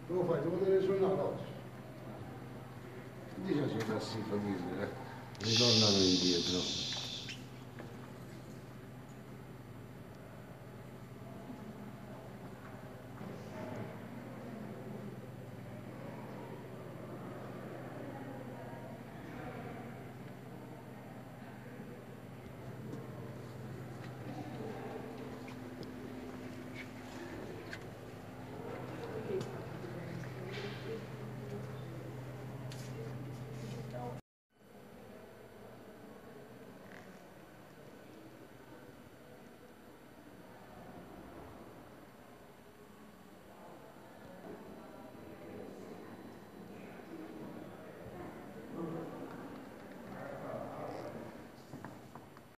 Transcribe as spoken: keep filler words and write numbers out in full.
Devo fare, devo vedere suonare oggi. Dice che da si famiglia, ritornano indietro.